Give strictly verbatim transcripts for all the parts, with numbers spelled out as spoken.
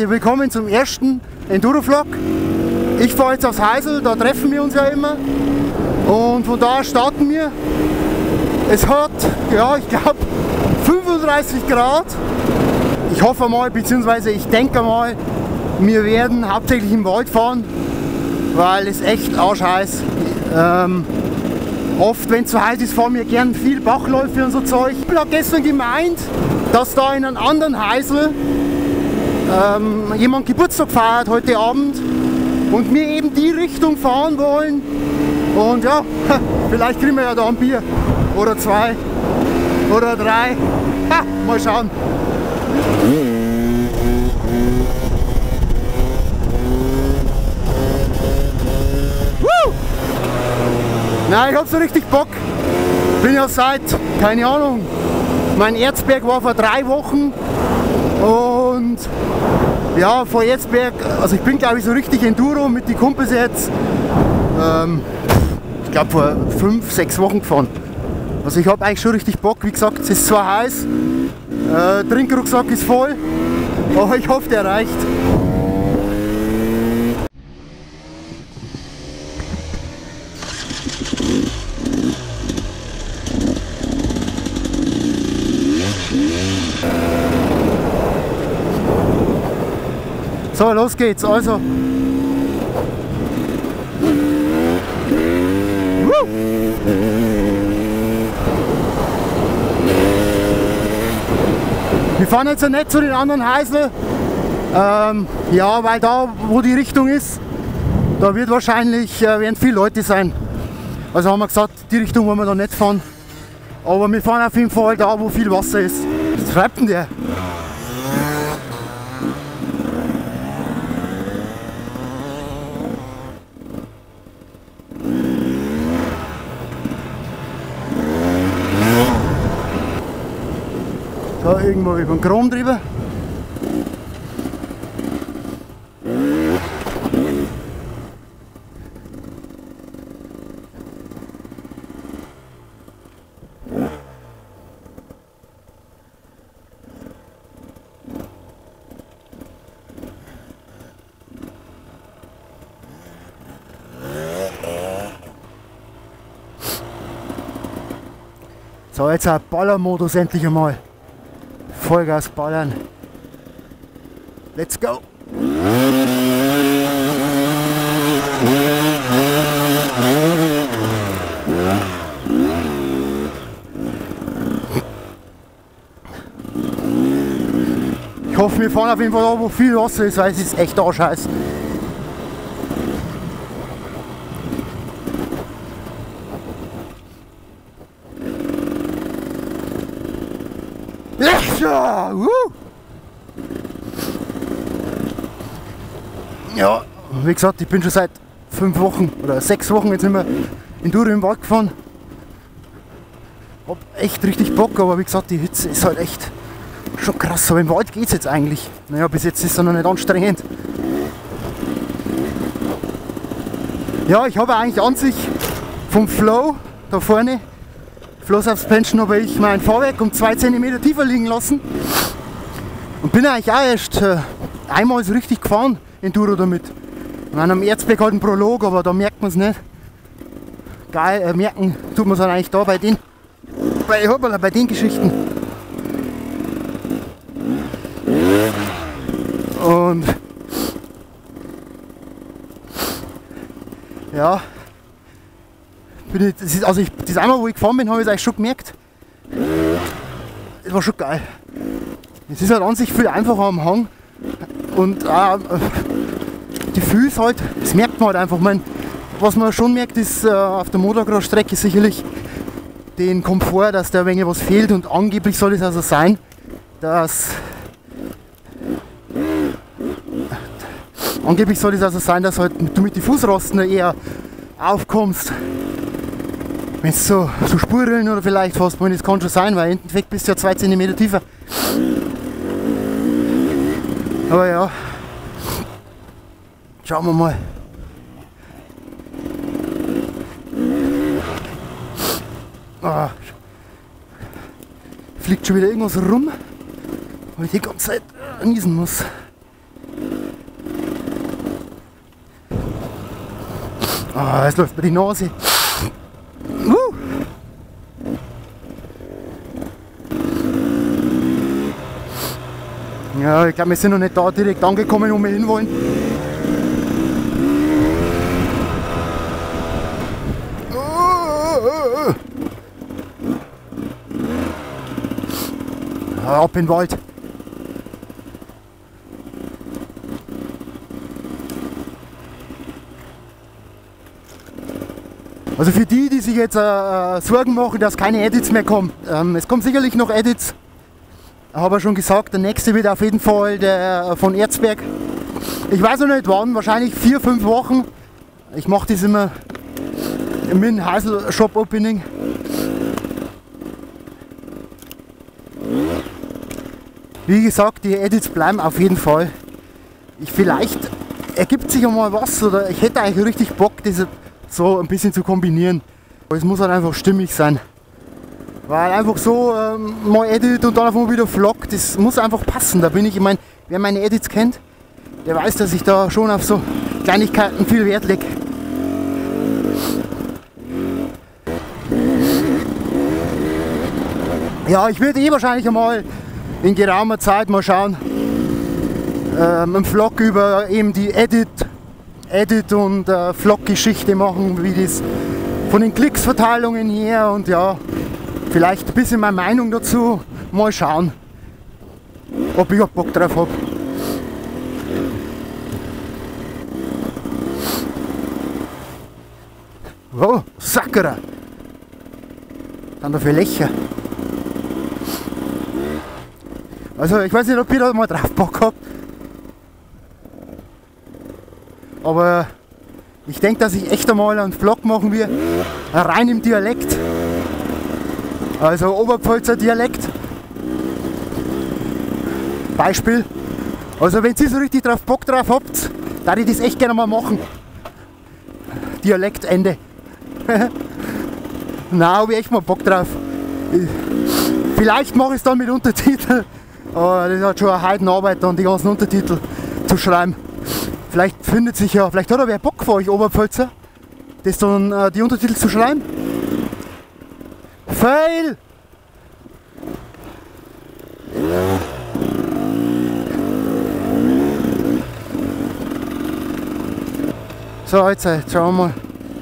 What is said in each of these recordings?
Leute, willkommen zum ersten Enduro-Vlog. Ich fahre jetzt aufs Heisel, da treffen wir uns ja immer. Und von da starten wir. Es hat, ja, ich glaube fünfunddreißig Grad. Ich hoffe mal, beziehungsweise ich denke mal, wir werden hauptsächlich im Wald fahren, weil es echt arschheiß. Ähm, oft, wenn es zu heiß ist, fahren wir gern viel Bachläufe und so Zeug. Ich habe gestern gemeint, dass da in einem anderen Heisel ähm, jemand Geburtstag feiert heute Abend und wir eben die Richtung fahren wollen. Und ja, vielleicht kriegen wir ja da ein Bier oder zwei oder drei. Ha, mal schauen. Woo! Na, ich hab so richtig Bock. Bin ja seit, keine Ahnung, mein Erzberg war vor drei Wochen und ja, vor Erzberg, also ich bin glaube ich so richtig Enduro mit den Kumpels jetzt, ähm, ich glaube vor fünf, sechs Wochen gefahren. Also ich habe eigentlich schon richtig Bock, wie gesagt, es ist zwar heiß, äh, Trinkrucksack ist voll, aber ich hoffe der reicht. So, los geht's, also. Woo! Wir fahren jetzt nicht zu den anderen Heisel, ähm, ja, weil da, wo die Richtung ist, da wird wahrscheinlich, äh, werden viele Leute sein. Also haben wir gesagt, die Richtung wollen wir da nicht fahren. Aber wir fahren auf jeden Fall da, wo viel Wasser ist. Was treibt denn der? Da irgendwo über den Kron drüber. So, jetzt ein Ballermodus endlich einmal. Vollgas ballern. Let's go! Ich hoffe, wir fahren auf jeden Fall da, wo viel Wasser ist, weil es ist echt arschheiß. Ja, uh. Ja, wie gesagt, ich bin schon seit fünf Wochen oder sechs Wochen jetzt immer Enduro im Wald gefahren. Hab echt richtig Bock, aber wie gesagt, die Hitze ist halt echt schon krass. Aber im Wald geht's jetzt eigentlich. Naja, bis jetzt ist es noch nicht anstrengend. Ja, ich habe eigentlich an sich vom Flow da vorne Flow Suspension habe ich mein Fahrwerk um zwei Zentimeter tiefer liegen lassen und bin eigentlich auch erst äh, einmal so richtig gefahren, Enduro damit. Ich meine, am Erzberg halt ein Prolog, aber da merkt man es nicht. Geil, äh, merken tut man es halt eigentlich da bei den, bei, hoppala, bei den Geschichten. Und ja. Bin ich, das ist, also ich, das einmal, wo ich gefahren bin, habe ich es eigentlich schon gemerkt. Das war schon geil. Es ist halt an sich viel einfacher am Hang. Und äh, die Füße halt, das merkt man halt einfach. Ich mein, was man schon merkt, ist äh, auf der Motocross-Strecke sicherlich den Komfort, dass da ein wenig was fehlt. Und angeblich soll es also sein, dass angeblich soll es also sein, dass halt du mit den Fußrasten eher aufkommst. Wenn es so, so Spurrillen oder vielleicht fast, das kann schon sein, weil im Endeffekt bist du ja zwei Zentimeter tiefer. Aber ja, schauen wir mal. Ah, fliegt schon wieder irgendwas rum, weil ich die ganze Zeit niesen muss. Ah, es läuft mir die Nase. Uh. Ja, ich glaube, wir sind noch nicht da direkt angekommen, wo wir hinwollen. Ah, ab in den Wald. Also für die, die sich jetzt äh, Sorgen machen, dass keine Edits mehr kommen. Ähm, es kommen sicherlich noch Edits. Ich habe ja schon gesagt, der nächste wird auf jeden Fall der von Erzberg. Ich weiß noch nicht wann, wahrscheinlich vier, fünf Wochen. Ich mache das immer mit dem Heisel Shop Opening. Wie gesagt, die Edits bleiben auf jeden Fall. Ich, vielleicht ergibt sich einmal was oder ich hätte eigentlich richtig Bock, das so ein bisschen zu kombinieren. Aber es muss halt einfach stimmig sein. Weil einfach so ähm, mal Edit und dann einfach mal wieder Vlog, das muss einfach passen. Da bin ich, ich meine, wer meine Edits kennt, der weiß, dass ich da schon auf so Kleinigkeiten viel Wert lege. Ja, ich würde eh wahrscheinlich einmal in geraumer Zeit mal schauen, ähm, einen Vlog über eben die Edit, Edit und äh, Vlog-Geschichte machen, wie das von den Klicksverteilungen her und ja, vielleicht ein bisschen meine Meinung dazu, mal schauen, ob ich auch Bock drauf habe. Wow, Sakura! Dann dafür Löcher. Also ich weiß nicht, ob ihr da mal drauf Bock habt. Aber ich denke, dass ich echt einmal einen Vlog machen will, rein im Dialekt. Also Oberpfälzer Dialekt. Beispiel. Also wenn ihr so richtig drauf Bock drauf habt, darf ich das echt gerne mal machen. Dialektende. Na, habe ich echt mal Bock drauf. Vielleicht mache ich es dann mit Untertiteln. Aber das hat schon eine Heidenarbeit, dann die ganzen Untertitel zu schreiben. Vielleicht findet sich ja, vielleicht hat er wer Bock für euch Oberpfälzer, das dann äh, die Untertitel zu schreiben. Fail! So, jetzt, jetzt schauen wir mal.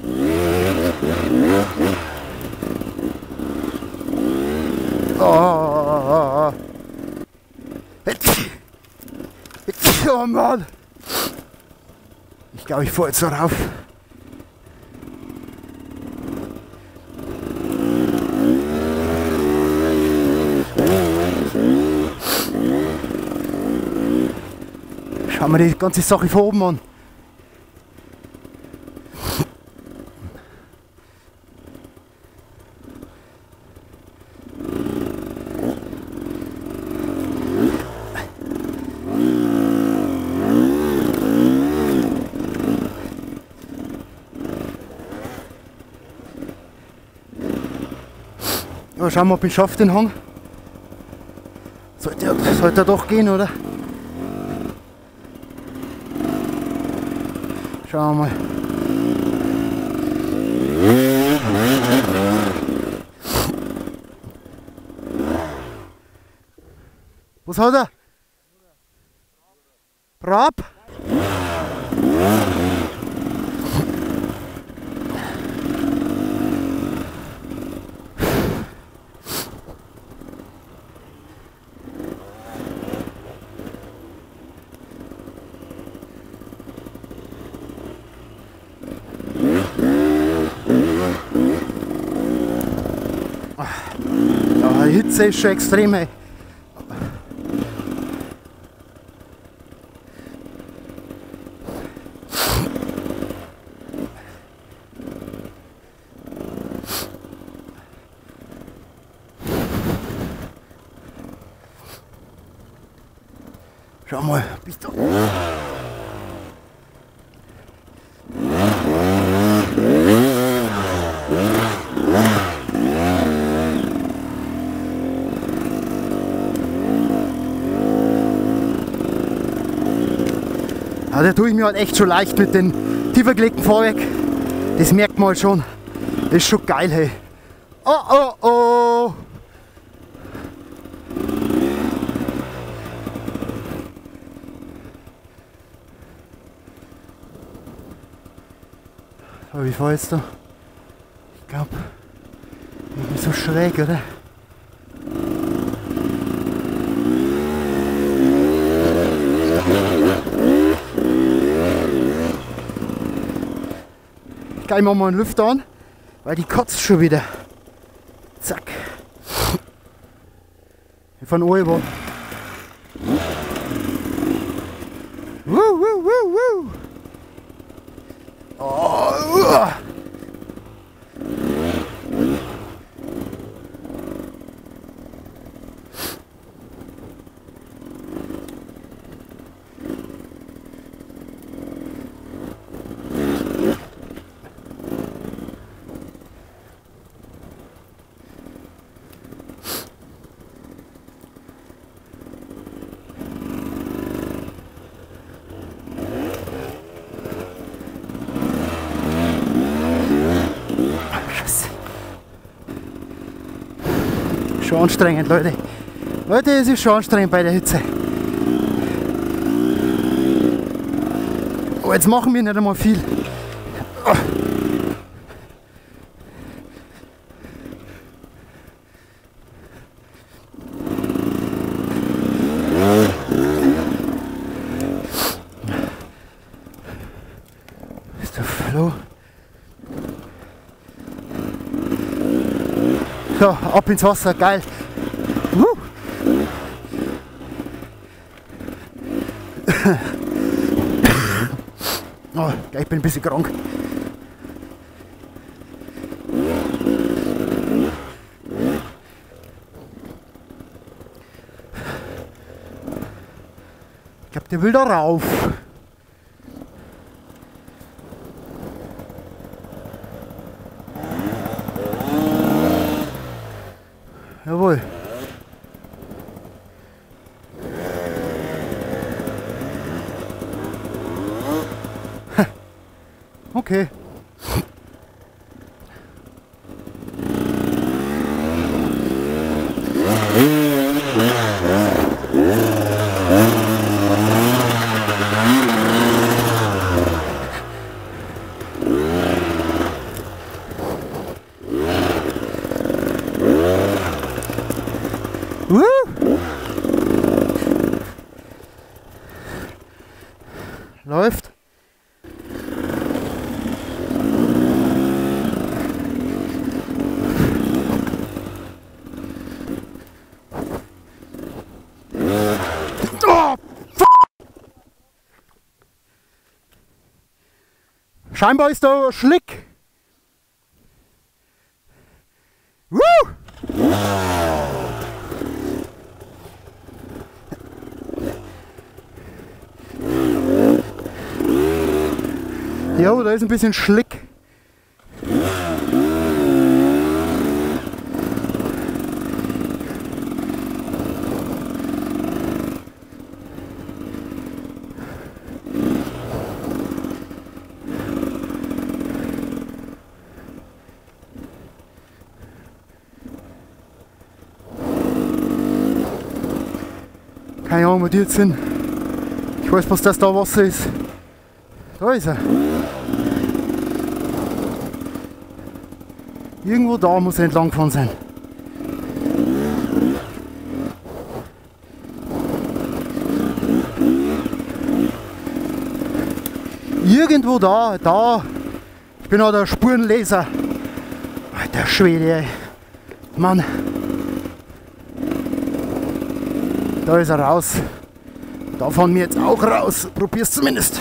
Oh, oh, oh, oh. Oh Mann! Ich glaube, ich fahre jetzt da rauf. Schauen wir die ganze Sache von oben an. Ja, schauen wir, ob ich schaffe den Hang. Sollte, sollte er doch gehen, oder? Schauen wir mal. Was hat er? Brab? Ja, die Hitze ist schon extrem. Ey. Schau mal, bist du. Ja, da tue ich mir halt echt schon leicht mit den tiefer gelegten Fahrwerk. Das merkt man halt schon. Das ist schon geil, hey. Oh, oh, oh. So, wie fahr jetzt da? Ich glaube, irgendwie so schräg, oder? Gleich machen wir einen Lüfter an, weil die kotzt schon wieder. Zack. Wir fahren über. Wuh, wuh, wuh, wuh. Oh, uh. Schon anstrengend, Leute. Leute, es ist schon anstrengend bei der Hitze. Aber jetzt machen wir nicht einmal viel. Ist der Flo? So, ab ins Wasser, geil. Uh. Oh, ich bin ein bisschen krank. Ich glaube, der will da rauf. Jawohl. Okay. Woo! Läuft. Oh, scheinbar ist da Schlick. Woo! Ja, da ist ein bisschen Schlick. Keine Ahnung, wo die jetzt sind. Ich weiß bloß, dass da Wasser ist. Da ist er. Irgendwo da muss er entlang gefahren sein. Irgendwo da, da. Ich bin auch der Spurenleser. Alter Schwede, ey. Mann. Da ist er raus. Da fahren wir jetzt auch raus. Probier's zumindest.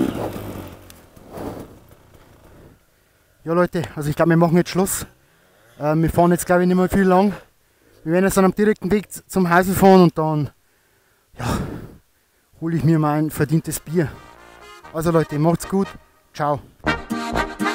Ja Leute, also ich glaube, wir machen jetzt Schluss. Äh, wir fahren jetzt, glaube ich, nicht mehr viel lang. Wir werden jetzt dann am direkten Weg zum Heisel fahren und dann ja, hole ich mir mein verdientes Bier. Also Leute, macht's gut. Ciao.